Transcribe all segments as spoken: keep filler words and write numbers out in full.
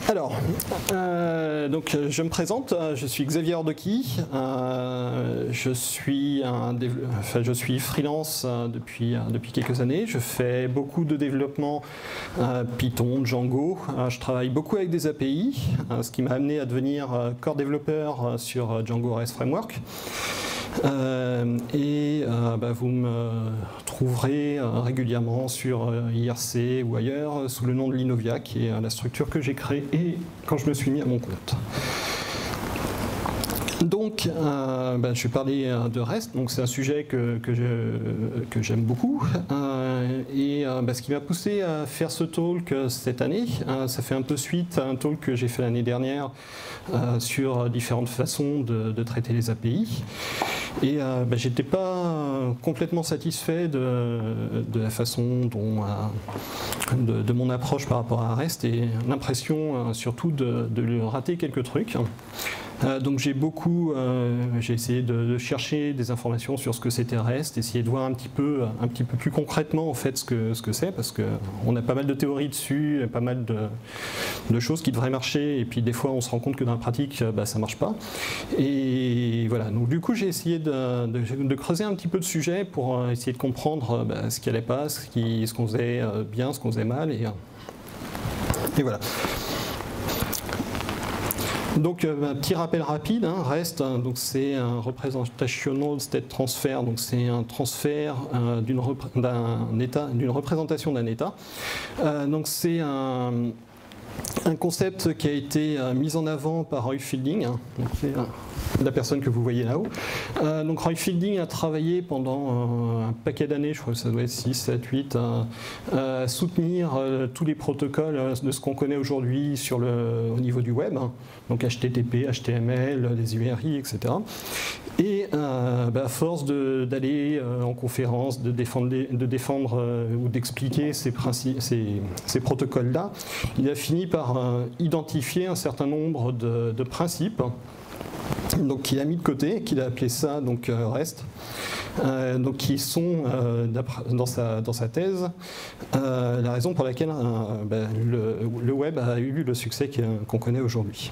Alors, euh, donc je me présente, je suis Xavier Ordoki, euh, je, suis un enfin, je suis freelance depuis, depuis quelques années, je fais beaucoup de développement euh, Python, Django, euh, je travaille beaucoup avec des A P I, euh, ce qui m'a amené à devenir core développeur sur Django REST Framework. Euh, et euh, bah, vous me trouverez euh, régulièrement sur euh, I R C ou ailleurs euh, sous le nom de Linovia, qui est euh, la structure que j'ai créée quand je me suis mis à mon compte. Donc, euh, bah, je vais parler euh, de REST. Donc, c'est un sujet que, que, je, que j'aime beaucoup. Euh, et euh, bah, ce qui m'a poussé à faire ce talk euh, cette année, euh, ça fait un peu suite à un talk que j'ai fait l'année dernière euh, sur différentes façons de, de traiter les A P I. Et euh, bah, j'étais pas complètement satisfait de, de la façon dont, euh, de, de mon approche par rapport à REST et l'impression euh, surtout de, de rater quelques trucs. Euh, donc j'ai beaucoup, euh, j'ai essayé de, de chercher des informations sur ce que c'était REST, essayer de voir un petit peu, un petit peu plus concrètement en fait ce que ce que c'est, parce que on a pas mal de théories dessus, pas mal de, de choses qui devraient marcher, et puis des fois on se rend compte que dans la pratique, bah, ça marche pas. Et voilà. Donc du coup j'ai essayé de, de, de creuser un petit peu de sujet pour essayer de comprendre bah, ce qui allait pas, ce qui, ce qu'on faisait bien, ce qu'on faisait mal, et, et voilà. Donc un petit rappel rapide, hein, REST, hein, donc c'est un Representational State Transfer, donc c'est un transfert euh, d'une repr d'un état, d'une représentation d'un état. Euh, donc c'est un, un concept qui a été euh, mis en avant par Roy Fielding, hein, donc c'est euh, la personne que vous voyez là-haut. Euh, donc Roy Fielding a travaillé pendant euh, un paquet d'années, je crois que ça doit être six, sept, huit, à, à soutenir euh, tous les protocoles euh, de ce qu'on connaît aujourd'hui sur le, au niveau du web, hein, donc H T T P, H T M L, les U R I, et cetera. Et euh, bah, à force d'aller euh, en conférence, de défendre, de défendre euh, ou d'expliquer ces, ces, ces protocoles-là, il a fini par euh, identifier un certain nombre de, de principes, donc qu'il a mis de côté, qu'il a appelé ça donc euh, REST, euh, donc qui sont euh, dans, sa, dans sa thèse euh, la raison pour laquelle euh, ben, le, le web a eu le succès qu'on connaît aujourd'hui.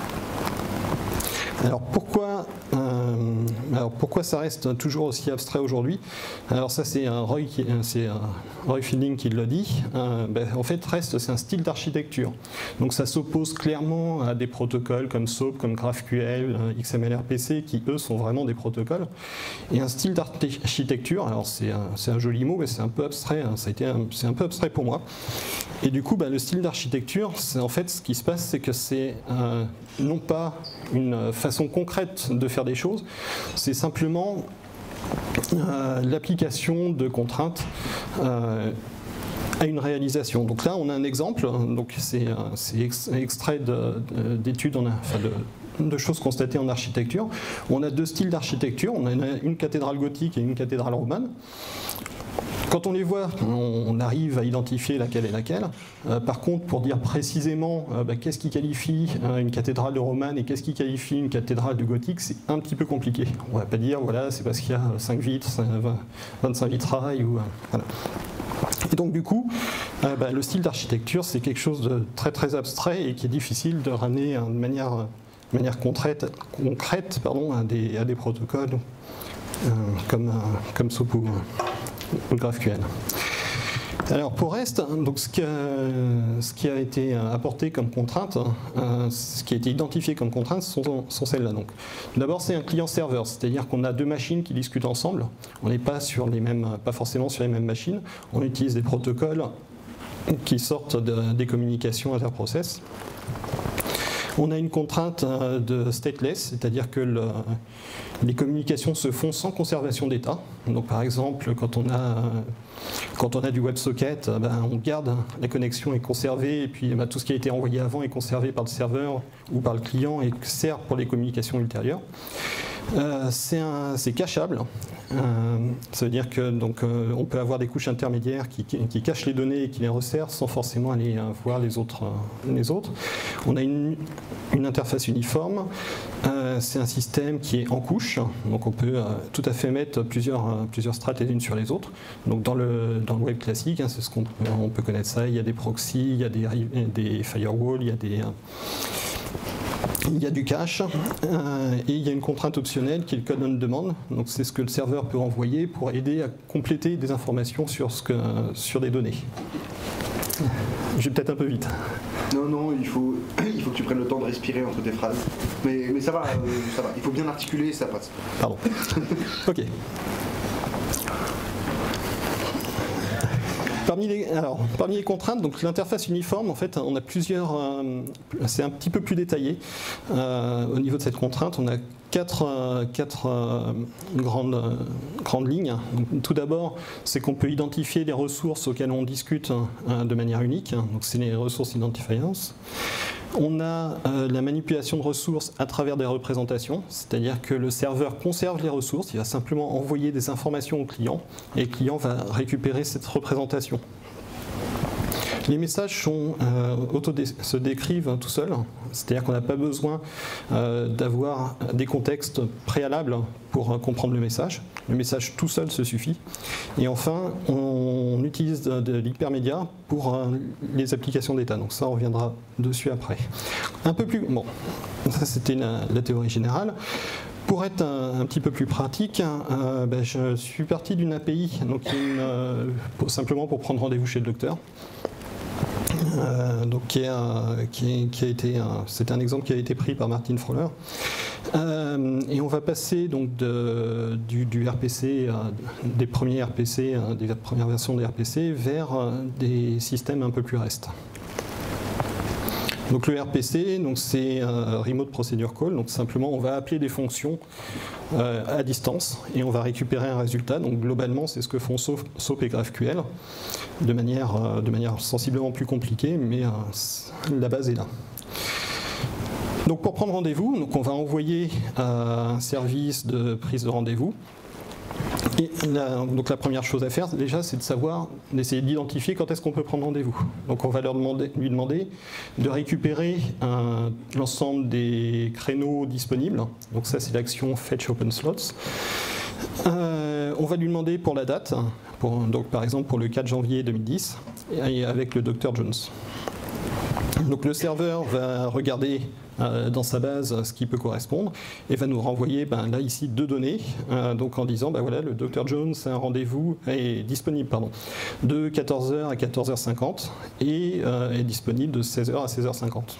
Alors pourquoi, euh, alors pourquoi ça reste toujours aussi abstrait aujourd'hui? Alors ça c'est un Roy, c'est un Roy Fielding qui le dit. Euh, ben, en fait REST c'est un style d'architecture. Donc ça s'oppose clairement à des protocoles comme SOAP, comme GraphQL, X M L R P C qui eux sont vraiment des protocoles. Et un style d'architecture, alors c'est un, un joli mot mais c'est un peu abstrait, hein, ça a été c'est un peu abstrait pour moi. Et du coup ben, le style d'architecture, c'est en fait ce qui se passe c'est que c'est euh, non pas une façon concrète de faire des choses, c'est simplement euh, l'application de contraintes euh, à une réalisation. Donc là on a un exemple, donc c'est extrait d'études, enfin de, de choses constatées en architecture. On a deux styles d'architecture, on a une, une cathédrale gothique et une cathédrale romane. Quand on les voit, on arrive à identifier laquelle est laquelle. Euh, par contre, pour dire précisément euh, bah, qu'est-ce qui qualifie euh, une cathédrale de romane et qu'est-ce qui qualifie une cathédrale de gothique, c'est un petit peu compliqué. On ne va pas dire, voilà, c'est parce qu'il y a cinq vitres, vingt-cinq vitrailles, ou, euh, voilà. Et donc du coup, euh, bah, le style d'architecture, c'est quelque chose de très très abstrait et qui est difficile de ramener hein, de manière, de manière concrète, concrète pardon, à, des, à des protocoles euh, comme, euh, comme SOAP ou GraphQL. Alors pour REST, donc ce, qui a, ce qui a été apporté comme contrainte, euh, ce qui a été identifié comme contrainte sont, sont celles-là. Donc d'abord c'est un client-serveur, c'est-à-dire qu'on a deux machines qui discutent ensemble. On n'est pas sur les mêmes, pas forcément sur les mêmes machines. On utilise des protocoles qui sortent de, des communications interprocess. On a une contrainte de stateless, c'est-à-dire que le, les communications se font sans conservation d'état. Donc par exemple, quand on a, quand on a du WebSocket, ben, on garde, la connexion est conservée, et puis ben, tout ce qui a été envoyé avant est conservé par le serveur ou par le client et sert pour les communications ultérieures. Euh, c'est cacheable. Euh, ça veut dire que donc, euh, on peut avoir des couches intermédiaires qui, qui, qui cachent les données et qui les resserrent sans forcément aller euh, voir les autres, euh, les autres. On a une, une interface uniforme. Euh, c'est un système qui est en couches, donc on peut euh, tout à fait mettre plusieurs, euh, plusieurs strates les unes sur les autres. Donc dans le, dans le web classique, hein, c'est ce qu'on on peut connaître ça. Il y a des proxys, il y a des, des firewalls, il y a des euh, il y a du cache euh, et il y a une contrainte optionnelle qui est le code on demand. Donc c'est ce que le serveur peut envoyer pour aider à compléter des informations sur, ce que, sur des données. Je vais peut-être un peu vite. Non, non, il faut, il faut que tu prennes le temps de respirer entre tes phrases. Mais, mais ça va, euh, ça va. Il faut bien articuler et ça passe. Pardon. Ok. Parmi les, alors, parmi les contraintes, donc l'interface uniforme, en fait, on a plusieurs. Euh, c'est un petit peu plus détaillé. Euh, au niveau de cette contrainte, on a quatre, euh, quatre euh, grandes, euh, grandes lignes. Donc, tout d'abord, c'est qu'on peut identifier les ressources auxquelles on discute euh, de manière unique. Donc, c'est les ressources identifiers. On a euh, la manipulation de ressources à travers des représentations, c'est-à-dire que le serveur conserve les ressources, il va simplement envoyer des informations au client et le client va récupérer cette représentation. Les messages sont, euh, se décrivent tout seuls, c'est-à-dire qu'on n'a pas besoin euh, d'avoir des contextes préalables pour euh, comprendre le message. Le message tout seul se suffit. Et enfin, on utilise de, de l'hypermédia pour euh, les applications d'état. Donc ça, on reviendra dessus après. Un peu plus... Bon, ça c'était la, la théorie générale. Pour être un, un petit peu plus pratique, euh, ben, je suis parti d'une A P I, donc une, euh, pour, simplement pour prendre rendez-vous chez le docteur. Euh, donc qui, est, euh, qui, est, qui a été, c'est un exemple qui a été pris par Martin Frohler. Euh, et on va passer donc de, du, du R P C, euh, des premiers R P C, euh, des premières versions des R P C, vers euh, des systèmes un peu plus REST. Donc le R P C, donc c'est euh, Remote Procedure Call, donc simplement on va appeler des fonctions euh, à distance et on va récupérer un résultat. Donc globalement c'est ce que font SOAP, SOAP et GraphQL de manière, euh, de manière sensiblement plus compliquée, mais euh, la base est là. Donc pour prendre rendez-vous, donc on va envoyer euh, un service de prise de rendez-vous. Et la, donc la première chose à faire déjà c'est de savoir, d'essayer d'identifier quand est-ce qu'on peut prendre rendez-vous. Donc on va leur demander, lui demander de récupérer l'ensemble des créneaux disponibles. Donc ça c'est l'action Fetch Open Slots. Euh, on va lui demander pour la date, pour, donc par exemple pour le quatre janvier deux mille dix, et avec le docteur Jones. Donc le serveur va regarder euh, dans sa base ce qui peut correspondre et va nous renvoyer ben, là ici deux données, euh, donc en disant ben, voilà, le docteur Jones a un rendez-vous est disponible pardon, de quatorze heures à quatorze heures cinquante et euh, est disponible de seize heures à seize heures cinquante.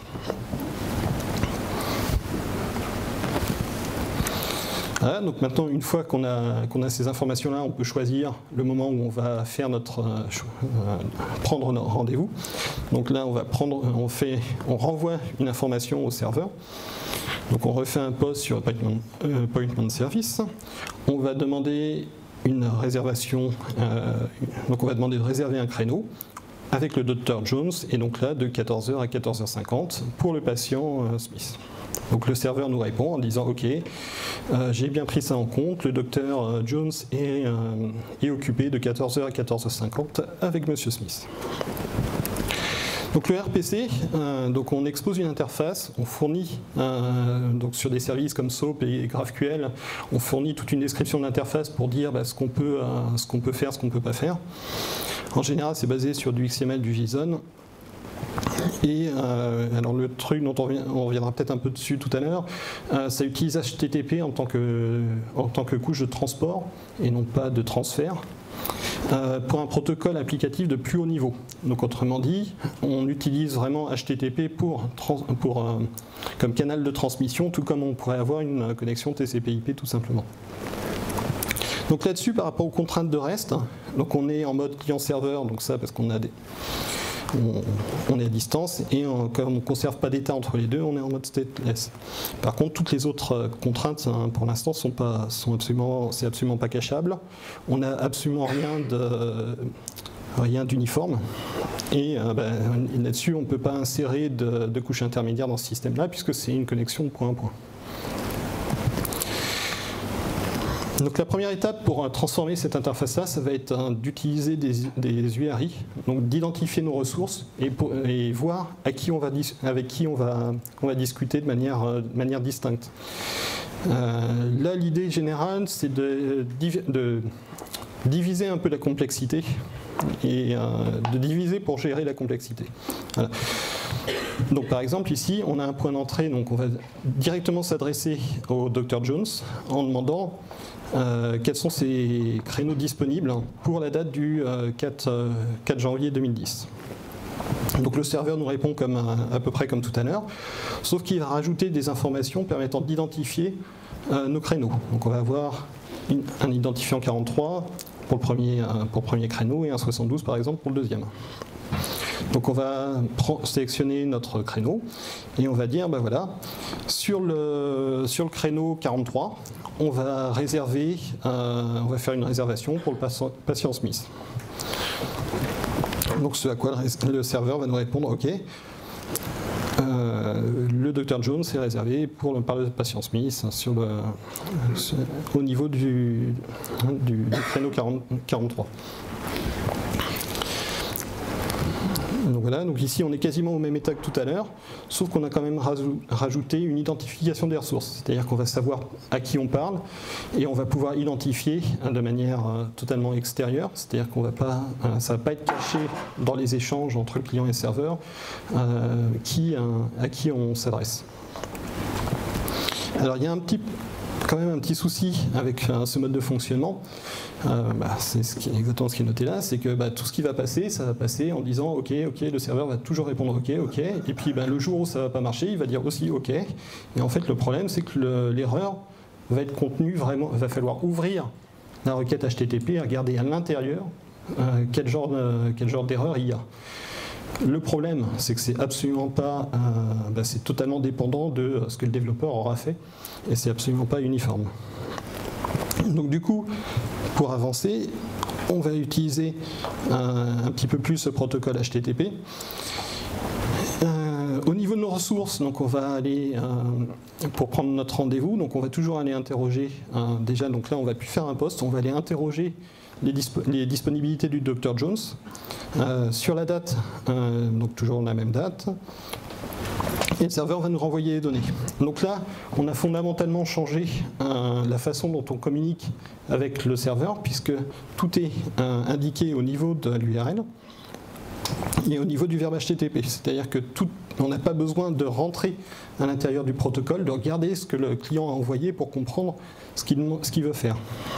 Voilà, donc maintenant, une fois qu'on a, qu'on a ces informations-là, on peut choisir le moment où on va faire notre, euh, prendre notre rendez-vous. Donc là, on va prendre, on fait, on renvoie une information au serveur. Donc on refait un post sur appointment, euh, appointment service. On va demander une réservation. Euh, donc on va demander de réserver un créneau avec le docteur Jones et donc là de quatorze heures à quatorze heures cinquante pour le patient euh, Smith. Donc le serveur nous répond en disant ok, euh, j'ai bien pris ça en compte, le docteur euh, Jones est, euh, est occupé de quatorze heures à quatorze heures cinquante avec monsieur Smith. Donc le R P C, euh, donc on expose une interface, on fournit euh, donc sur des services comme SOAP et GraphQL, on fournit toute une description de l'interface pour dire bah, ce qu'on peut, euh, ce qu'on peut faire, ce qu'on ne peut pas faire. En général, c'est basé sur du X M L, du JSON. Et euh, alors le truc dont on, on reviendra peut-être un peu dessus tout à l'heure, euh, ça utilise H T T P en tant que, en tant que couche de transport et non pas de transfert. Euh, pour un protocole applicatif de plus haut niveau. Donc autrement dit, on utilise vraiment H T T P pour, pour, euh, comme canal de transmission, tout comme on pourrait avoir une connexion T C P I P tout simplement. Donc là-dessus, par rapport aux contraintes de REST, donc on est en mode client-serveur, donc ça parce qu'on a des... On, on est à distance et on, comme on ne conserve pas d'état entre les deux, on est en mode stateless. Par contre, toutes les autres contraintes, hein, pour l'instant, sont pas, sont absolument, c'est absolument pas cachable. On n'a absolument rien de, rien d'uniforme. Et euh, ben, là-dessus, on ne peut pas insérer de, de couche intermédiaire dans ce système-là puisque c'est une connexion point à point. Donc la première étape pour transformer cette interface-là, ça va être hein, d'utiliser des, des U R I, donc d'identifier nos ressources et, pour, et voir à qui on va, avec qui on va, on va discuter de manière, de manière distincte. Euh, là, l'idée générale, c'est de, de diviser un peu la complexité et euh, de diviser pour gérer la complexité. Voilà. Donc par exemple ici on a un point d'entrée, donc on va directement s'adresser au docteur Jones en demandant euh, quels sont ces créneaux disponibles pour la date du euh, quatre janvier deux mille dix. Donc le serveur nous répond comme, à peu près comme tout à l'heure, sauf qu'il va rajouter des informations permettant d'identifier euh, nos créneaux. Donc on va avoir une, un identifiant quarante-trois pour le, premier, pour le premier créneau et un soixante-douze par exemple pour le deuxième. Donc on va sélectionner notre créneau et on va dire, ben voilà, sur le, sur le créneau quarante-trois, on va réserver, euh, on va faire une réservation pour le patient Smith. Donc ce à quoi le serveur va nous répondre, ok, euh, le docteur Jones est réservé pour le, par le patient Smith sur le, sur, au niveau du, du, du créneau quarante, quarante-trois. Donc voilà, donc ici on est quasiment au même état que tout à l'heure, sauf qu'on a quand même rajouté une identification des ressources, c'est-à-dire qu'on va savoir à qui on parle et on va pouvoir identifier de manière totalement extérieure, c'est-à-dire qu'on va pas, ça ne va pas être caché dans les échanges entre le client et le serveur euh, qui, à qui on s'adresse. Alors il y a un petit, quand même un petit souci avec euh, ce mode de fonctionnement. Euh, bah, c'est ce qui, exactement ce qui est noté là, c'est que bah, tout ce qui va passer, ça va passer en disant ok, ok, le serveur va toujours répondre ok, ok, et puis bah, le jour où ça va pas marcher, il va dire aussi ok. Et en fait, le problème, c'est que l'erreur va être contenue vraiment, il va falloir ouvrir la requête H T T P et regarder à l'intérieur euh, quel genre, euh, quel genre d'erreur il y a. Le problème, c'est que c'est absolument pas, euh, bah, c'est totalement dépendant de ce que le développeur aura fait, et c'est absolument pas uniforme. Donc du coup, pour avancer, on va utiliser un, un petit peu plus ce protocole H T T P. Euh, au niveau de nos ressources, donc on va aller euh, pour prendre notre rendez-vous, donc on va toujours aller interroger. Euh, déjà, donc là, on va plus faire un post, on va aller interroger les, dispo les disponibilités du docteur Jones euh, sur la date, euh, donc toujours la même date. Et le serveur va nous renvoyer les données. Donc là, on a fondamentalement changé euh, la façon dont on communique avec le serveur, puisque tout est euh, indiqué au niveau de l'U R L et au niveau du verbe H T T P. C'est-à-dire que tout, on n'a pas besoin de rentrer à l'intérieur du protocole, de regarder ce que le client a envoyé pour comprendre ce qu'il ce qu'il veut faire.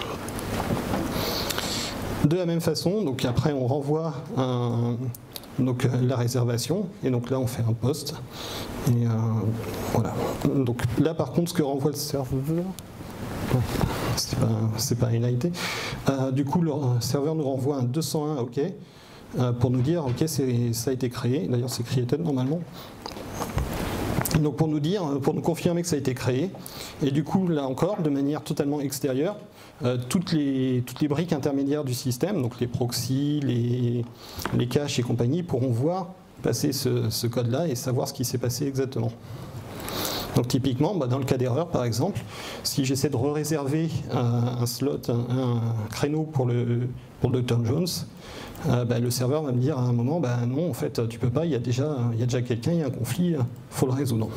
De la même façon, donc après on renvoie un... Donc la réservation, et donc là on fait un post, et euh, voilà. Donc là par contre ce que renvoie le serveur, c'est pas, c'est pas highlighté, euh, du coup le serveur nous renvoie un deux cent un OK, euh, pour nous dire ok ça a été créé, d'ailleurs c'est created normalement. Donc pour nous dire, pour nous confirmer que ça a été créé, et du coup là encore de manière totalement extérieure, euh, toutes, les, toutes les briques intermédiaires du système, donc les proxys, les, les caches et compagnie, pourront voir passer ce, ce code-là et savoir ce qui s'est passé exactement. Donc typiquement, bah, dans le cas d'erreur par exemple, si j'essaie de re-réserver un, un slot, un, un créneau pour le, pour le docteur Jones, Euh, bah, le serveur va me dire à un moment, bah, non, en fait, tu peux pas, il y a déjà, il y a déjà quelqu'un, il y a un conflit, il faut le résoudre.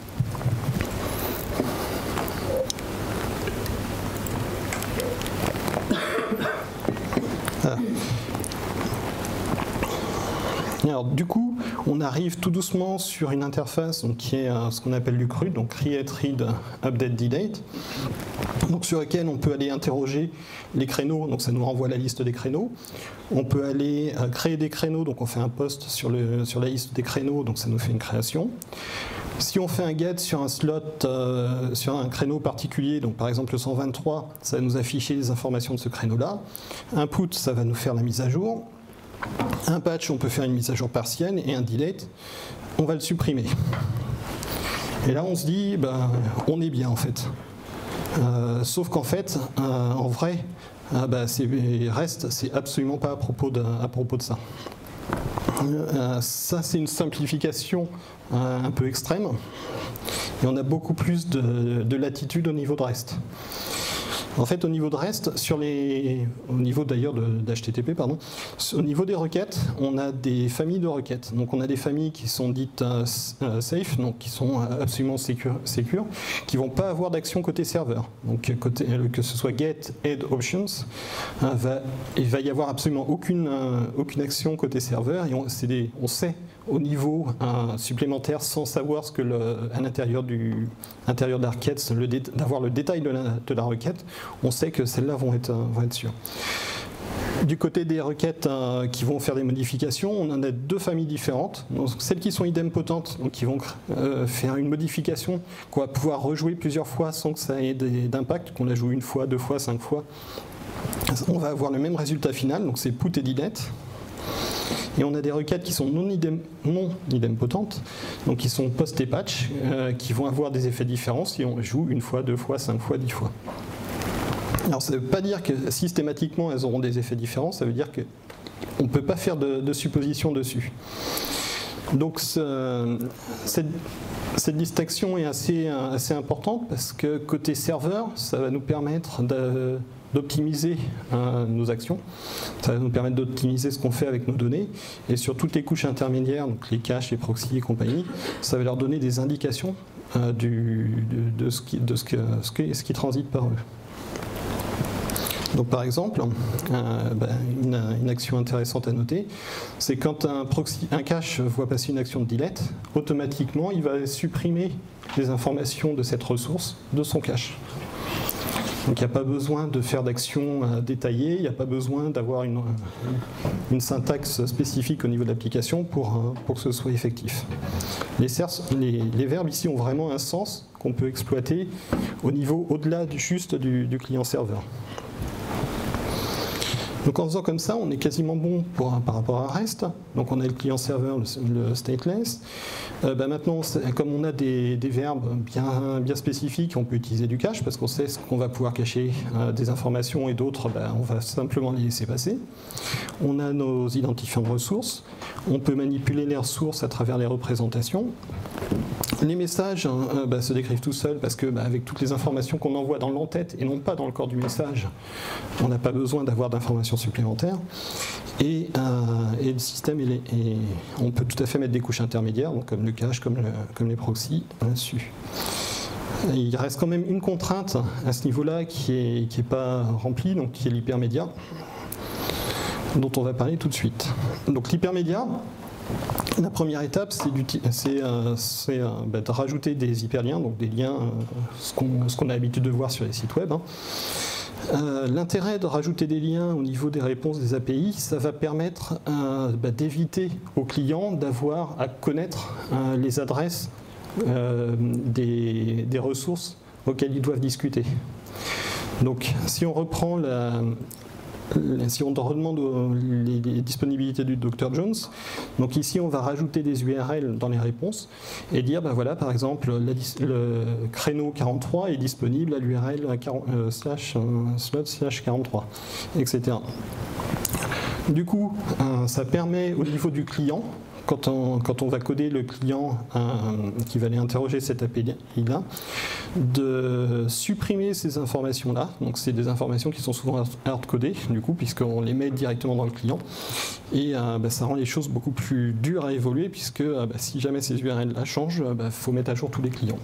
Voilà. Alors, du coup, on arrive tout doucement sur une interface donc, qui est euh, ce qu'on appelle du C R U D, donc Create, Read, Update, Delete, donc sur laquelle on peut aller interroger les créneaux, donc ça nous renvoie la liste des créneaux. On peut aller euh, créer des créneaux, donc on fait un post sur, le, sur la liste des créneaux, donc ça nous fait une création. Si on fait un get sur un slot, euh, sur un créneau particulier, donc par exemple le cent vingt-trois, ça va nous afficher les informations de ce créneau-là. Un put, ça va nous faire la mise à jour. Un patch, on peut faire une mise à jour partielle, et un delete, on va le supprimer. Et là, on se dit, ben, on est bien en fait. Euh, sauf qu'en fait, euh, en vrai, euh, ben, c'est, reste, c'est absolument pas à propos de, à propos de ça. Euh, ça, c'est une simplification euh, un peu extrême, et on a beaucoup plus de, de latitude au niveau de reste. En fait, au niveau de REST, sur les, au niveau d'ailleurs d'H T T P, pardon, au niveau des requêtes, on a des familles de requêtes. Donc on a des familles qui sont dites euh, safe, donc qui sont absolument sécures, sécures qui ne vont pas avoir d'action côté serveur. Donc côté, que ce soit get, add, options, hein, va, il va y avoir absolument aucune, euh, aucune action côté serveur, et on, des, on sait au niveau euh, supplémentaire, sans savoir ce que le, à l'intérieur du intérieur de la requête, d'avoir le détail de la, de la requête, on sait que celles-là vont être, vont être sûres. Du côté des requêtes euh, qui vont faire des modifications, on en a deux familles différentes. Donc, celles qui sont idempotentes, donc qui vont euh, faire une modification qu'on va pouvoir rejouer plusieurs fois sans que ça ait d'impact, qu'on la joue une fois, deux fois, cinq fois. On va avoir le même résultat final, donc c'est put et delete. Et on a des requêtes qui sont non, idem, non idempotentes, donc qui sont post et patch, euh, qui vont avoir des effets différents si on joue une fois, deux fois, cinq fois, dix fois. Alors ça ne veut pas dire que systématiquement elles auront des effets différents, ça veut dire qu'on ne peut pas faire de, de suppositions dessus. Donc ce, cette, cette distinction est assez, assez importante parce que côté serveur, ça va nous permettre de d'optimiser euh, nos actions, ça va nous permettre d'optimiser ce qu'on fait avec nos données, et sur toutes les couches intermédiaires, donc les caches, les proxys et compagnie, ça va leur donner des indications euh, du, de, de, ce qui, de ce, que, ce, que, ce qui transite par eux. Donc par exemple, euh, ben, une, une action intéressante à noter, c'est quand un, proxy, un cache voit passer une action de delete, automatiquement il va supprimer les informations de cette ressource de son cache. Donc il n'y a pas besoin de faire d'actions détaillées, il n'y a pas besoin d'avoir une, une syntaxe spécifique au niveau de l'application pour, pour que ce soit effectif. Les, les, les verbes ici ont vraiment un sens qu'on peut exploiter au niveau au-delà du, juste du, du client-serveur. Donc en faisant comme ça, on est quasiment bon pour, par rapport à REST. Donc on a le client-serveur, le, le stateless. Euh, bah maintenant, comme on a des, des verbes bien, bien spécifiques, on peut utiliser du cache parce qu'on sait ce qu'on va pouvoir cacher euh, des informations, et d'autres, bah, on va simplement les laisser passer. On a nos identifiants de ressources. On peut manipuler les ressources à travers les représentations. Les messages hein, euh, bah, se décrivent tout seuls parce que bah, avec toutes les informations qu'on envoie dans l'entête et non pas dans le corps du message, on n'a pas besoin d'avoir d'informations supplémentaires. Et, euh, et le système, il est, et on peut tout à fait mettre des couches intermédiaires, donc comme le cache, comme, le, comme les proxys, là-dessus. Il reste quand même une contrainte à ce niveau-là qui n'est qui est pas remplie, donc qui est l'hypermédia, dont on va parler tout de suite. Donc l'hypermédia, la première étape, c'est euh, euh, bah, de rajouter des hyperliens, donc des liens, euh, ce qu'on ce qu'on a l'habitude de voir sur les sites web. Hein. Euh, L'intérêt de rajouter des liens au niveau des réponses des A P I, ça va permettre euh, bah, d'éviter aux clients d'avoir à connaître euh, les adresses euh, des, des ressources auxquelles ils doivent discuter. Donc si on reprend la... Si on redemande les disponibilités du docteur Jones, donc ici on va rajouter des U R L dans les réponses et dire ben voilà, par exemple la, le créneau quarante-trois est disponible à l'U R L euh, slash, euh, slot slash quarante-trois, et cetera. Du coup, euh, ça permet au niveau du client, quand on, quand on va coder le client euh, qui va aller interroger cette A P I-là, de supprimer ces informations-là. Donc c'est des informations qui sont souvent hard-codées, du coup, puisqu'on les met directement dans le client. Et euh, bah, ça rend les choses beaucoup plus dures à évoluer, puisque euh, bah, si jamais ces U R L-là changent, il bah, faut mettre à jour tous les clients.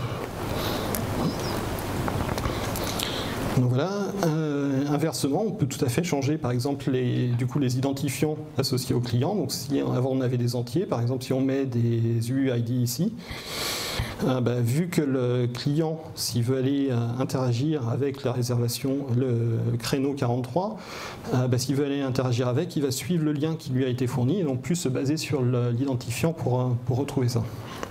Donc voilà. Euh, inversement, on peut tout à fait changer, par exemple, les, du coup, les identifiants associés au client. Donc si avant on avait des entiers, par exemple, si on met des U I D ici, euh, bah, vu que le client, s'il veut aller euh, interagir avec la réservation, le créneau quarante-trois, euh, bah, s'il veut aller interagir avec, il va suivre le lien qui lui a été fourni et non plus se baser sur l'identifiant pour, pour retrouver ça.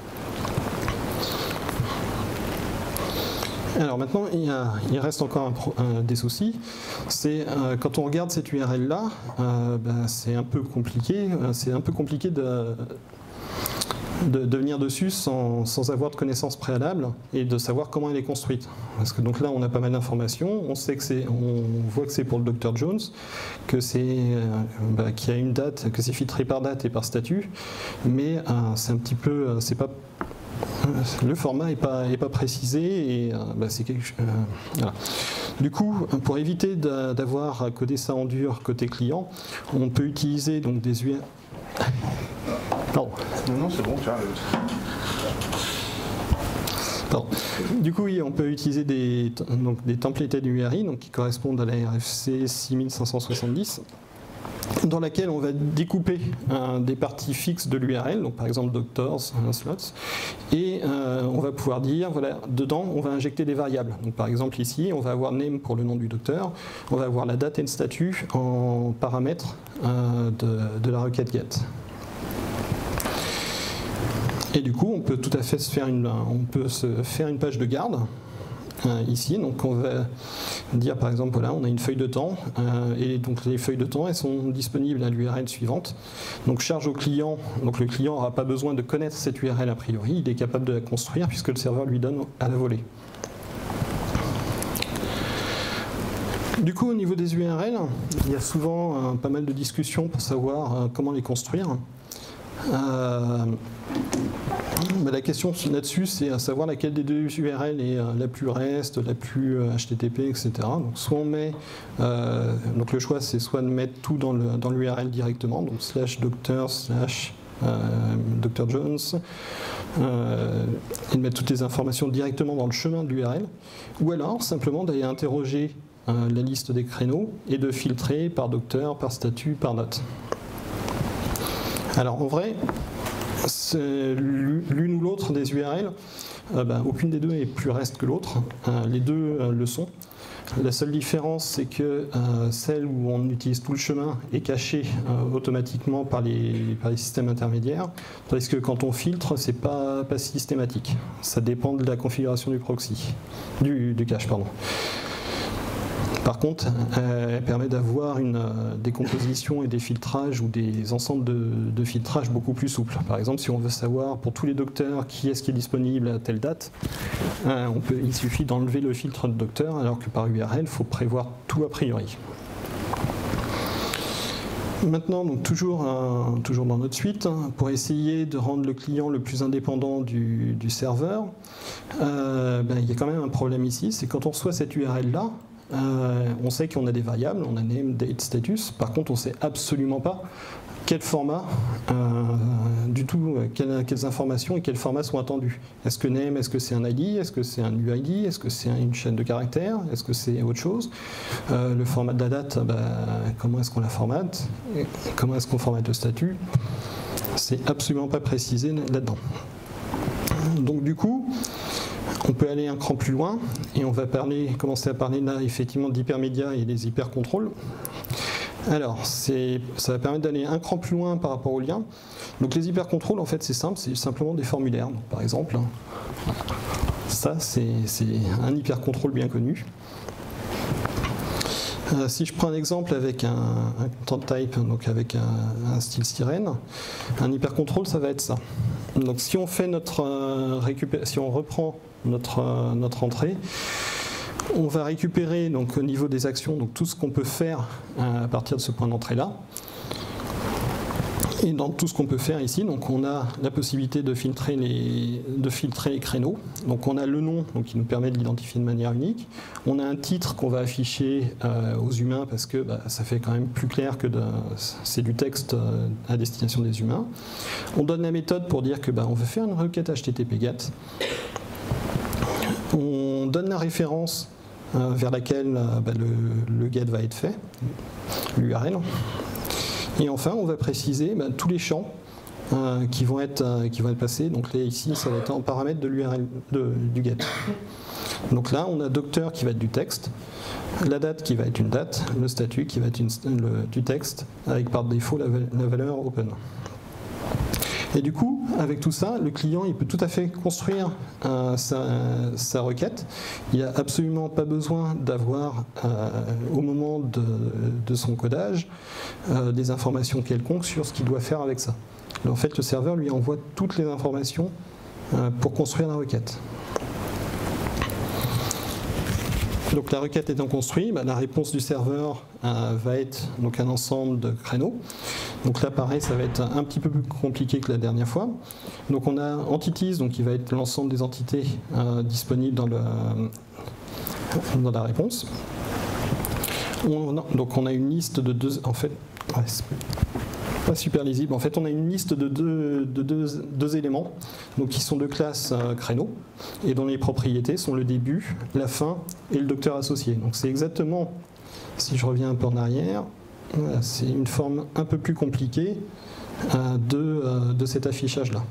Alors maintenant, il, y a, il reste encore un pro, un, des soucis. C'est euh, quand on regarde cette U R L-là, euh, ben, c'est un peu compliqué. C'est un peu compliqué de, de, de venir dessus sans, sans avoir de connaissances préalables et de savoir comment elle est construite. Parce que donc là, on a pas mal d'informations. On sait que c'est, on voit que c'est pour le docteur Jones, que c'est, euh, ben, qu'il y a une date, que c'est filtré par date et par statut, mais euh, c'est un petit peu, c'est pas le format n'est pas, est pas précisé et euh, bah, c'est quelque chose. Euh, voilà. Du coup, pour éviter d'avoir à coder ça en dur côté client, on peut utiliser donc des U R L. Pardon. Non, non, c'est bon, tu vois. Pardon. Du coup, oui, on peut utiliser des, donc, des templated U R I donc, qui correspondent à la R F C six mille cinq cent soixante-dix, dans laquelle on va découper euh, des parties fixes de l'U R L, donc par exemple doctors, un slots, et euh, on va pouvoir dire, voilà, dedans, on va injecter des variables. Donc par exemple ici, on va avoir name pour le nom du docteur, on va avoir la date et le statut en paramètres euh, de, de la requête get. Et du coup, on peut tout à fait se faire une, on peut se faire une page de garde euh, ici. Donc, on va dire par exemple, voilà, on a une feuille de temps euh, et donc les feuilles de temps, elles sont disponibles à l'U R L suivante. Donc, charge au client. Donc, le client n'aura pas besoin de connaître cette U R L a priori. Il est capable de la construire puisque le serveur lui donne à la volée. Du coup, au niveau des U R L, il y a souvent euh, pas mal de discussions pour savoir euh, comment les construire. Euh, bah la question là-dessus, c'est à savoir laquelle des deux U R L est euh, la plus REST, la plus euh, H T T P, et cetera. Donc, soit on met, euh, donc le choix, c'est soit de mettre tout dans le dans l'U R L directement, donc slash doctor slash euh, docteur Jones, euh, et de mettre toutes les informations directement dans le chemin de l'U R L, ou alors simplement d'aller interroger euh, la liste des créneaux et de filtrer par docteur, par statut, par date. Alors en vrai, l'une ou l'autre des U R L, euh, ben, aucune des deux est plus REST que l'autre. Euh, les deux euh, le sont. La seule différence, c'est que euh, celle où on utilise tout le chemin est cachée euh, automatiquement par les, par les systèmes intermédiaires, tandis que quand on filtre, c'est pas, pas systématique. Ça dépend de la configuration du proxy, du, du cache, pardon. Par contre, euh, elle permet d'avoir une euh, décomposition et des filtrages ou des ensembles de, de filtrage beaucoup plus souples. Par exemple, si on veut savoir pour tous les docteurs qui est-ce qui est disponible à telle date, euh, on peut, il suffit d'enlever le filtre de docteur, alors que par U R L, il faut prévoir tout a priori. Maintenant, donc toujours, euh, toujours dans notre suite, hein, pour essayer de rendre le client le plus indépendant du, du serveur, euh, ben, il y a quand même un problème ici, c'est quand on reçoit cette U R L-là, Euh, on sait qu'on a des variables, on a name, date, status. Par contre, on ne sait absolument pas quel format, euh, du tout, quelles, quelles informations et quels formats sont attendus. Est-ce que name, est-ce que c'est un I D, est-ce que c'est un U I D, est-ce que c'est une chaîne de caractères, est-ce que c'est autre chose? euh, Le format de la date, bah, comment est-ce qu'on la formate? Comment est-ce qu'on formate le statut? C'est absolument pas précisé là-dedans. Donc du coup, on peut aller un cran plus loin et on va parler, commencer à parler là effectivement d'hypermédia et des hypercontrôles. Alors, ça va permettre d'aller un cran plus loin par rapport aux liens. Donc les hypercontrôles, en fait, c'est simple, c'est simplement des formulaires. Donc, par exemple, ça, c'est un hypercontrôle bien connu. Euh, si je prends un exemple avec un, un content type, donc avec un, un style sirène, un hypercontrôle, ça va être ça. Donc si on fait notre euh, récupé- si on reprend notre, euh, notre entrée, on va récupérer donc au niveau des actions donc tout ce qu'on peut faire euh, à partir de ce point d'entrée là. Et dans tout ce qu'on peut faire ici, donc on a la possibilité de filtrer les, de filtrer les créneaux. Donc on a le nom donc qui nous permet de l'identifier de manière unique. On a un titre qu'on va afficher euh, aux humains parce que bah, ça fait quand même plus clair que c'est du texte euh, à destination des humains. On donne la méthode pour dire que bah, on veut faire une requête H T T P GET. On donne la référence euh, vers laquelle euh, bah, le, le GET va être fait, l'U R L. Et enfin, on va préciser bah, tous les champs euh, qui, vont être, euh, qui vont être passés. Donc là, ici, ça va être en paramètre de l'U R L de, du GET. Donc là, on a docteur qui va être du texte, la date qui va être une date, le statut qui va être une, le, du texte, avec par défaut la, la valeur open. Et du coup, avec tout ça, le client il peut tout à fait construire euh, sa, sa requête. Il n'y a absolument pas besoin d'avoir, euh, au moment de, de son codage, euh, des informations quelconques sur ce qu'il doit faire avec ça. En fait, le serveur lui envoie toutes les informations euh, pour construire la requête. Donc la requête étant construite, bah, la réponse du serveur euh, va être donc, un ensemble de créneaux. Donc là pareil, ça va être un petit peu plus compliqué que la dernière fois. Donc on a entities, donc qui va être l'ensemble des entités euh, disponibles dans le, dans la réponse. On, donc on a une liste de deux, en fait, ouais, c'est pas super lisible. En fait, on a une liste de deux, de deux, deux éléments, donc qui sont de classe euh, créneau, et dont les propriétés sont le début, la fin et le docteur associé. Donc c'est exactement, si je reviens un peu en arrière, voilà, c'est une forme un peu plus compliquée euh, de, euh, de cet affichage-là.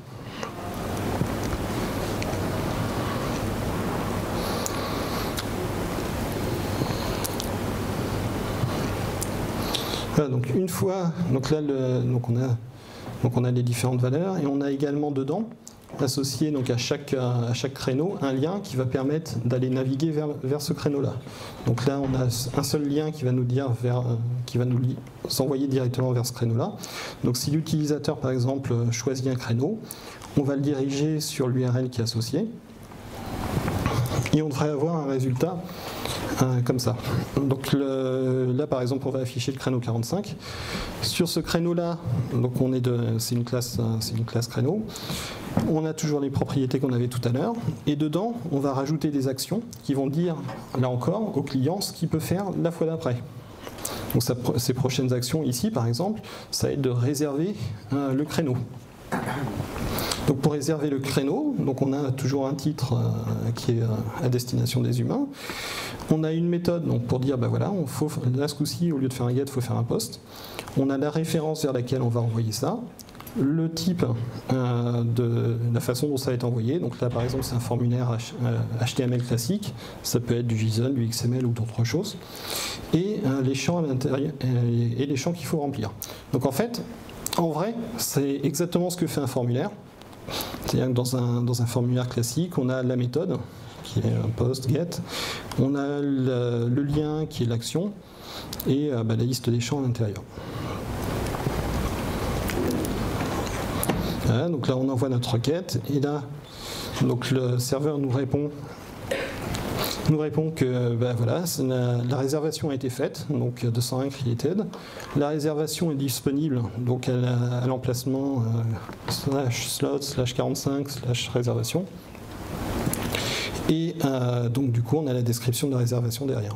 Voilà, donc une fois, donc là, le, donc on a, donc on a les différentes valeurs et on a également dedans associé donc à chaque à chaque créneau un lien qui va permettre d'aller naviguer vers, vers ce créneau-là. Donc là, on a un seul lien qui va nous dire vers, qui va nous envoyer directement vers ce créneau-là. Donc si l'utilisateur, par exemple, choisit un créneau, on va le diriger sur l'U R L qui est associé et on devrait avoir un résultat Euh, comme ça. Donc le, là par exemple on va afficher le créneau quarante-cinq. Sur ce créneau-là, donc on est de, c'est une classe, c'est une classe créneau. On a toujours les propriétés qu'on avait tout à l'heure. Et dedans, on va rajouter des actions qui vont dire, là encore, au client ce qu'il peut faire la fois d'après. Donc ça, ces prochaines actions ici, par exemple, ça va être de réserver euh, le créneau. Donc pour réserver le créneau, donc on a toujours un titre euh, qui est euh, à destination des humains. On a une méthode donc pour dire, ben voilà, on faut, là ce coup-ci, au lieu de faire un get, il faut faire un post. On a la référence vers laquelle on va envoyer ça. Le type euh, de la façon dont ça va être envoyé. Donc là, par exemple, c'est un formulaire H T M L classique. Ça peut être du JSON, du X M L ou d'autres choses. Et euh, les champs à l'intérieur et les champs qu'il faut remplir. Donc en fait, en vrai, c'est exactement ce que fait un formulaire. C'est-à-dire que dans un, dans un formulaire classique, on a la méthode, qui est un post, get, on a le, le lien qui est l'action, et euh, bah, la liste des champs à l'intérieur. Voilà, donc là on envoie notre requête, et là donc le serveur nous répond nous répond que ben voilà, la, la réservation a été faite, donc deux cent un created. La réservation est disponible donc à, à l'emplacement euh, slash slot slash quarante-cinq slash réservation. Et euh, donc du coup on a la description de la réservation derrière.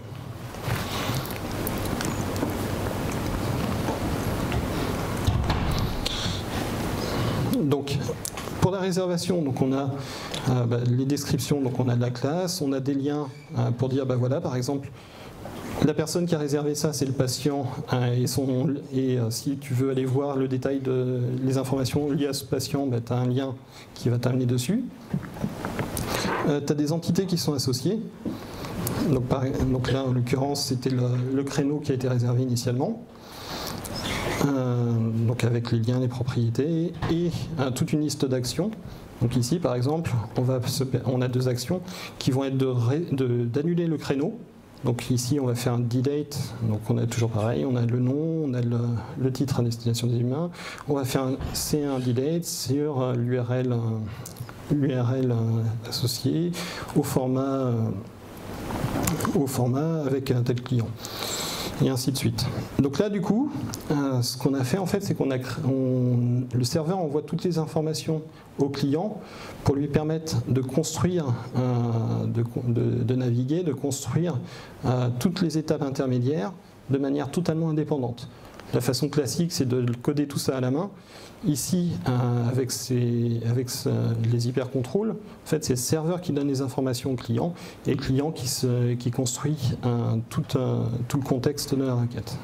Donc pour la réservation, donc on a euh, bah, les descriptions, donc on a de la classe, on a des liens euh, pour dire, bah voilà, par exemple, la personne qui a réservé ça, c'est le patient, euh, et, son, et euh, si tu veux aller voir le détail de les informations liées à ce patient, bah, tu as un lien qui va t'amener dessus. Euh, tu as des entités qui sont associées. Donc, par, donc là, en l'occurrence, c'était le, le créneau qui a été réservé initialement. Euh, donc avec les liens, les propriétés et euh, toute une liste d'actions. Donc ici par exemple on, va se, on a deux actions qui vont être d'annuler de, de, le créneau. Donc ici on va faire un delete, donc on a toujours pareil, on a le nom, on a le, le titre à destination des humains, on va faire un C un delete sur l'U R L l'U R L associé au format, au format avec un tel client. Et ainsi de suite. Donc là, du coup, euh, ce qu'on a fait, en fait, c'est qu'on a, on, le serveur envoie toutes les informations au client pour lui permettre de construire, euh, de, de, de naviguer, de construire euh, toutes les étapes intermédiaires de manière totalement indépendante. La façon classique, c'est de coder tout ça à la main. Ici, euh, avec, ces, avec ce, les hypercontrôles, en fait, c'est le serveur qui donne les informations au client et le client qui, se, qui construit un, tout, un, tout le contexte de la requête.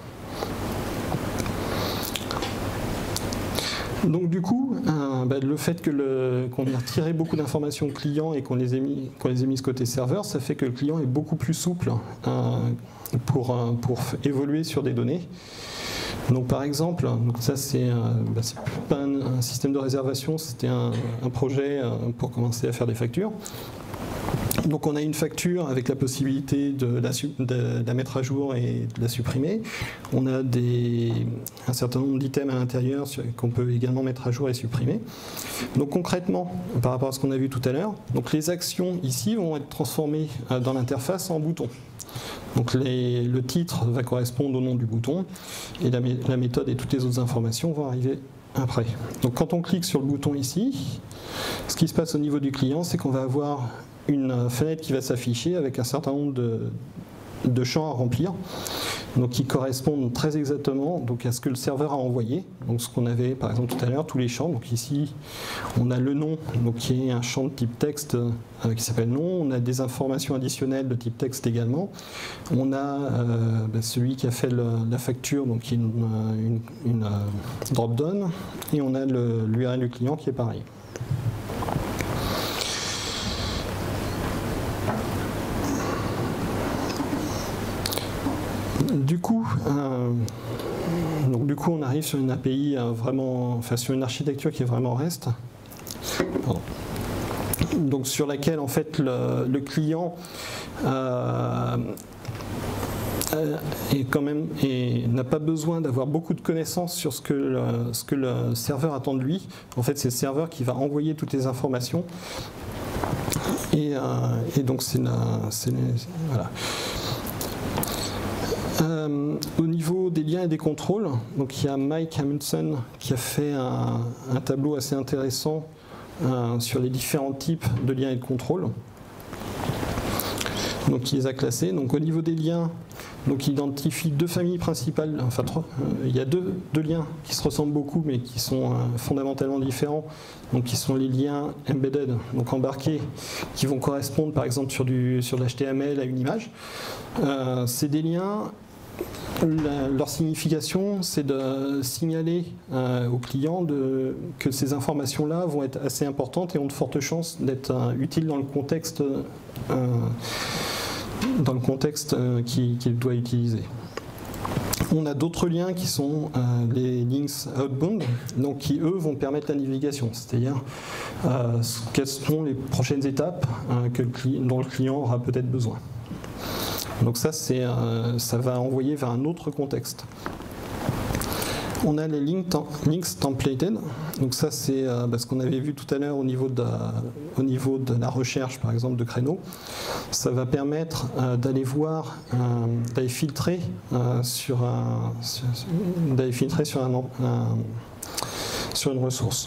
Donc du coup, euh, bah, le fait que le, qu'on ait retiré beaucoup d'informations au client et qu'on les ait mis, qu'on les ait mises côté serveur, ça fait que le client est beaucoup plus souple euh, pour, euh, pour évoluer sur des données. Donc par exemple, donc ça c'est bah, pas un, un système de réservation, c'était un, un projet pour commencer à faire des factures. Donc on a une facture avec la possibilité de la, de la mettre à jour et de la supprimer. On a des, un certain nombre d'items à l'intérieur qu'on peut également mettre à jour et supprimer. Donc concrètement, par rapport à ce qu'on a vu tout à l'heure, donc les actions ici vont être transformées dans l'interface en boutons. Donc les, le titre va correspondre au nom du bouton et la, la méthode et toutes les autres informations vont arriver après. Donc quand on clique sur le bouton ici, ce qui se passe au niveau du client, c'est qu'on va avoir une fenêtre qui va s'afficher avec un certain nombre de, de champs à remplir, donc qui correspondent très exactement donc, à ce que le serveur a envoyé. Donc ce qu'on avait par exemple tout à l'heure, tous les champs. Donc ici, on a le nom, donc qui est un champ de type texte euh, qui s'appelle nom. On a des informations additionnelles de type texte également. On a euh, bah, celui qui a fait le, la facture, donc qui est une, une, une euh, drop-down. Et on a l'U R L du client qui est pareil. Du coup, euh, donc du coup, on arrive sur une A P I euh, vraiment, enfin sur une architecture qui est vraiment REST. Pardon. Donc sur laquelle en fait le, le client euh, est quand même et n'a pas besoin d'avoir beaucoup de connaissances sur ce que le, ce que le serveur attend de lui. En fait, c'est le serveur qui va envoyer toutes les informations. Et, euh, et donc c'est la, c'est voilà. Euh, au niveau des liens et des contrôles, donc il y a Mike Amundsen qui a fait un, un tableau assez intéressant euh, sur les différents types de liens et de contrôles. Donc il les a classés. Donc au niveau des liens, donc il identifie deux familles principales, enfin trois. Euh, il y a deux, deux liens qui se ressemblent beaucoup mais qui sont euh, fondamentalement différents. Donc qui sont les liens embedded, donc embarqués, qui vont correspondre par exemple sur du sur l'H T M L à une image. Euh, c'est des liens. La, leur signification, c'est de signaler euh, au client de, que ces informations-là vont être assez importantes et ont de fortes chances d'être euh, utiles dans le contexte, euh, dans le contexte euh, qu'il qu'il doit utiliser. On a d'autres liens qui sont euh, les links outbound, donc qui eux vont permettre la navigation, c'est-à-dire euh, quelles sont les prochaines étapes euh, que le client, dont le client aura peut-être besoin. Donc ça, c'est, euh, ça va envoyer vers un autre contexte. On a les link tem links templated. Donc ça, c'est euh, bah, ce qu'on avait vu tout à l'heure au niveau de, au niveau de la recherche, par exemple, de créneaux. Ça va permettre euh, d'aller voir, euh, d'aller filtrer euh, sur un, d'aller filtrer sur un, un, sur une ressource.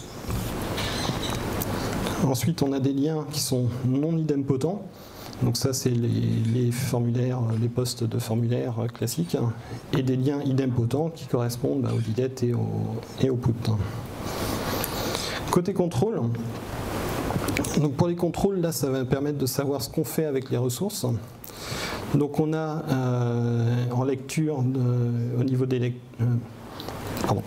Ensuite, on a des liens qui sont non idempotents. Donc ça, c'est les, les formulaires, les postes de formulaires classiques, et des liens idempotents qui correspondent bah, au delete et au, et au put. Côté contrôle, donc pour les contrôles, là, ça va permettre de savoir ce qu'on fait avec les ressources. Donc on a euh, en lecture de, au niveau des lectures, euh, pardon.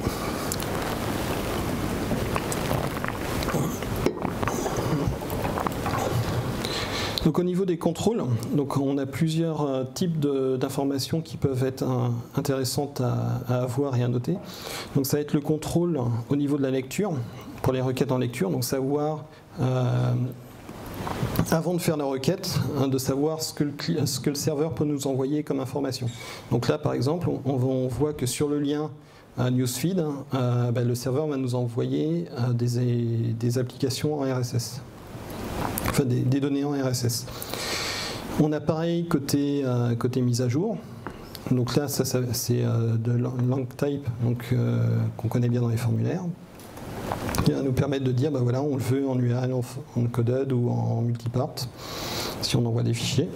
Donc au niveau des contrôles, donc on a plusieurs euh, types d'informations qui peuvent être euh, intéressantes à, à avoir et à noter. Donc ça va être le contrôle au niveau de la lecture, pour les requêtes en lecture, donc savoir, euh, avant de faire la requête, hein, de savoir ce que, le, ce que le serveur peut nous envoyer comme information. Donc là par exemple, on, on voit que sur le lien euh, newsfeed, euh, ben, le serveur va nous envoyer euh, des, des applications en R S S. Enfin des, des données en R S S. On a pareil côté, euh, côté mise à jour. Donc là, ça, ça, c'est euh, de lang type, donc euh, qu'on connaît bien dans les formulaires, qui va nous permettre de dire, bah voilà, on le veut en U R L encoded ou en multipart, si on envoie des fichiers.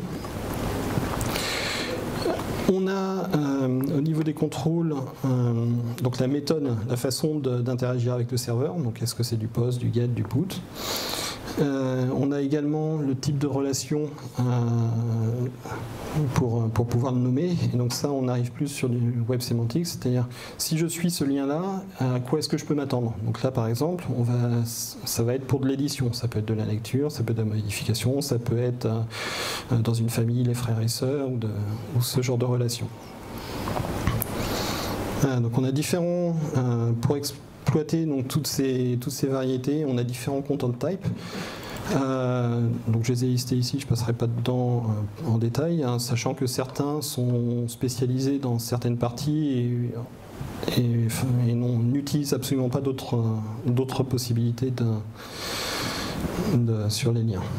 On a euh, au niveau des contrôles, euh, donc la méthode, la façon d'interagir avec le serveur. Donc est-ce que c'est du post, du get, du put. Euh, on a également le type de relation euh, pour, pour pouvoir le nommer. Et donc ça, on arrive plus sur du web sémantique, c'est-à-dire si je suis ce lien-là, à quoi est-ce que je peux m'attendre? Donc là, par exemple, on va, ça va être pour de l'édition. Ça peut être de la lecture, ça peut être de la modification, ça peut être euh, dans une famille, les frères et sœurs, ou, de, ou ce genre de relation. Voilà, donc on a différents... Euh, pour exploiter exploiter donc toutes ces toutes ces variétés, on a différents content types. Euh, donc je les ai listés ici, je ne passerai pas dedans euh, en détail, hein, sachant que certains sont spécialisés dans certaines parties et, et, et n'utilisent absolument pas d'autres euh, d'autres possibilités de, de, sur les liens.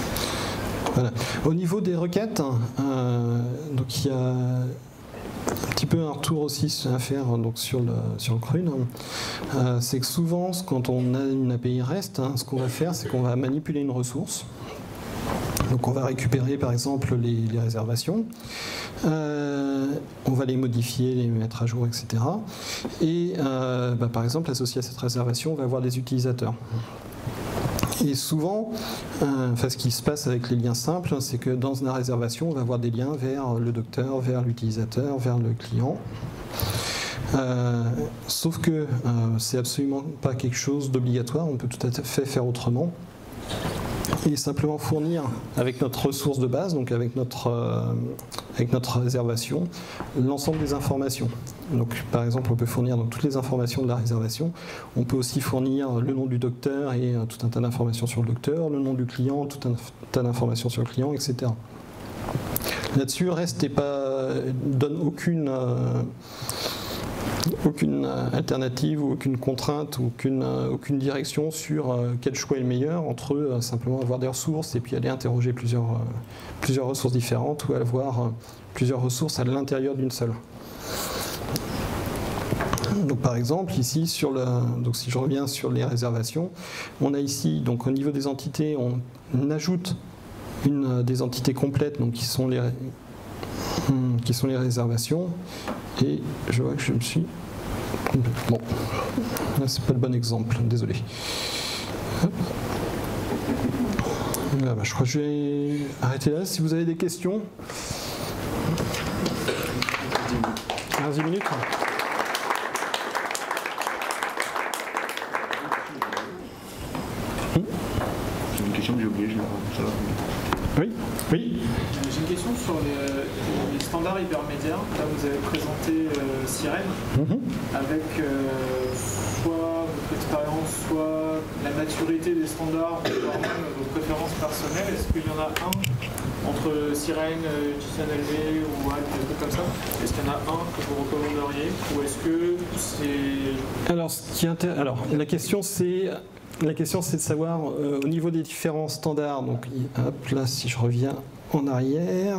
Voilà. Au niveau des requêtes, euh, donc il y a petit peu un retour aussi à faire donc, sur le, sur le Crune. Euh, c'est que souvent, quand on a une A P I REST, hein, ce qu'on va faire, c'est qu'on va manipuler une ressource. Donc on va récupérer par exemple les, les réservations, euh, on va les modifier, les mettre à jour, et cetera. Et euh, bah, par exemple, associé à cette réservation, on va avoir des utilisateurs. Et souvent, euh, enfin, ce qui se passe avec les liens simples, c'est que dans la réservation, on va avoir des liens vers le docteur, vers l'utilisateur, vers le client. Euh, sauf que euh, c'est absolument pas quelque chose d'obligatoire, on peut tout à fait faire autrement. Et simplement fournir avec notre ressource de base, donc avec notre, euh, avec notre réservation, l'ensemble des informations. Donc, par exemple, on peut fournir donc, toutes les informations de la réservation. On peut aussi fournir le nom du docteur et euh, tout un tas d'informations sur le docteur, le nom du client, tout un tas d'informations sur le client, et cetera. Là-dessus, REST n'est pas, donne aucune... Euh, aucune alternative ou aucune contrainte ou aucune, aucune direction sur quel choix est le meilleur entre eux, simplement avoir des ressources et puis aller interroger plusieurs, plusieurs ressources différentes ou avoir plusieurs ressources à l'intérieur d'une seule. Donc par exemple ici sur le, donc si je reviens sur les réservations, on a ici donc au niveau des entités on ajoute une des entités complètes donc qui sont les qui sont les réservations et je vois que je me suis bon là c'est pas le bon exemple, désolé. Là, bah, je crois que je vais arrêter là. Si vous avez des questions, quinze minutes. J'ai une question que j'ai oubliée, je vais Oui, oui. J'ai une question sur les, les standards hypermédiaires. Là, vous avez présenté euh, Sirène, mm-hmm. avec euh, soit votre expérience, soit la maturité des standards, voire même vos préférences personnelles. Est-ce qu'il y en a un entre Sirène, JSON L V ou Alp, des trucs comme ça? Est-ce qu'il y en a un que vous recommanderiez? Ou est-ce que c'est... Alors, ce qui inter... Alors, la question c'est... La question c'est de savoir euh, au niveau des différents standards, donc hop, là si je reviens en arrière,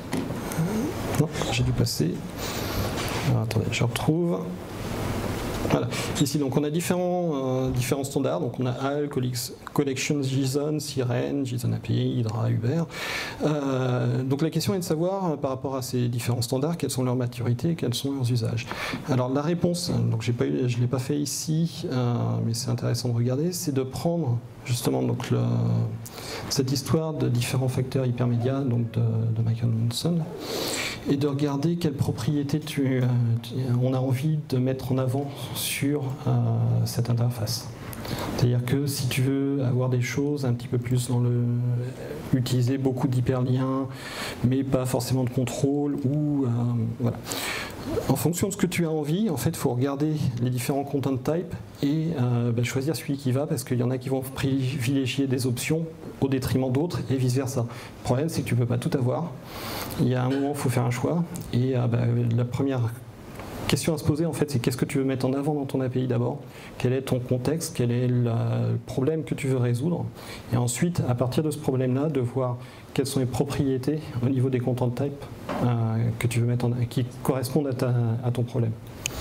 non j'ai dû passer, alors, attendez je retrouve, voilà, ici donc on a différents, euh, différents standards, donc on a A L, Collections, JSON, Sirène, JSON A P I, Hydra, Uber. Euh, donc la question est de savoir par rapport à ces différents standards quelles sont leurs maturités et quels sont leurs usages. Alors la réponse, donc j'ai pas eu, je ne l'ai pas fait ici, euh, mais c'est intéressant de regarder, c'est de prendre justement donc le, cette histoire de différents facteurs hypermédias donc de, de Michael Munson et de regarder quelles propriétés tu, tu, on a envie de mettre en avant sur euh, cette interface. C'est-à-dire que si tu veux avoir des choses un petit peu plus dans le... utiliser beaucoup d'hyperliens, mais pas forcément de contrôle, ou... Euh, voilà. En fonction de ce que tu as envie, en fait, il faut regarder les différents content types et euh, bah, choisir celui qui va, parce qu'il y en a qui vont privilégier des options au détriment d'autres et vice-versa. Le problème, c'est que tu ne peux pas tout avoir. Il y a un moment où il faut faire un choix, et euh, bah, la première question à se poser, en fait, c'est qu'est-ce que tu veux mettre en avant dans ton A P I d'abord? Quel est ton contexte? Quel est le problème que tu veux résoudre? Et ensuite, à partir de ce problème-là, de voir quelles sont les propriétés au niveau des content types euh, que tu veux mettre en, qui correspondent à, ta, à ton problème.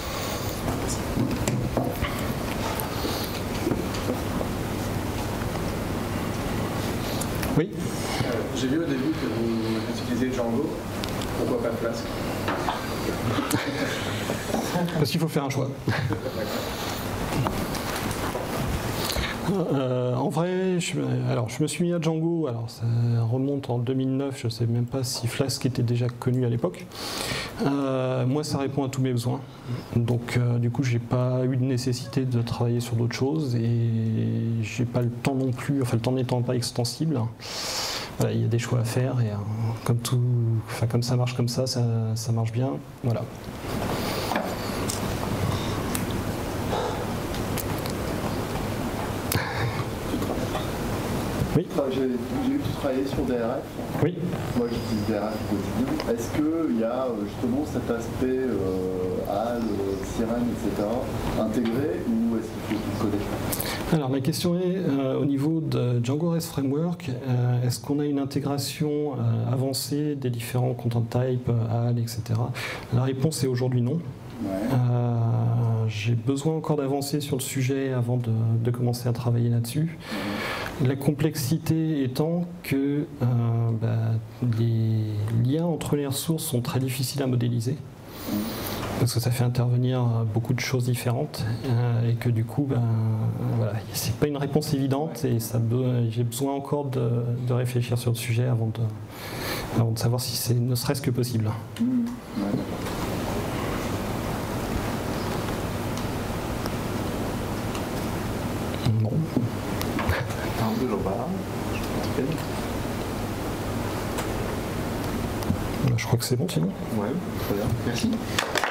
Oui. Euh, J'ai vu au début que vous utilisez Django. Pourquoi pas Flask? Parce qu'il faut faire un choix. Euh, en vrai, je, alors, je me suis mis à Django, alors ça remonte en deux mille neuf, je ne sais même pas si Flask était déjà connu à l'époque. Euh, moi, ça répond à tous mes besoins. Donc, euh, du coup, j'ai pas eu de nécessité de travailler sur d'autres choses et j'ai pas le temps non plus, enfin, le temps n'étant pas extensible. Voilà, il y a des choix à faire et euh, comme, tout, enfin, comme ça marche comme ça, ça, ça marche bien. Voilà. Oui. J'ai vu que tu travaillais sur D R F. Oui. Moi, j'utilise D R F au quotidien. Est-ce qu'il y a justement cet aspect euh, A L, Sirène, et cetera intégré, ou est-ce qu'il faut coder? Alors la question est, euh, au niveau de Django REST Framework, euh, est-ce qu'on a une intégration euh, avancée des différents content types, A L, et cetera. La réponse est aujourd'hui non. Ouais. Euh, j'ai besoin encore d'avancer sur le sujet avant de, de commencer à travailler là-dessus. La complexité étant que euh, bah, les liens entre les ressources sont très difficiles à modéliser. Parce que ça fait intervenir beaucoup de choses différentes euh, et que du coup, ben, voilà, c'est pas une réponse évidente et ça, j'ai besoin encore de, de réfléchir sur le sujet avant de, avant de savoir si c'est ne serait-ce que possible. Mmh. Ouais, bon. Un peu, j'en parle. Je crois que c'est bon sinon. Ouais, très bien. Merci.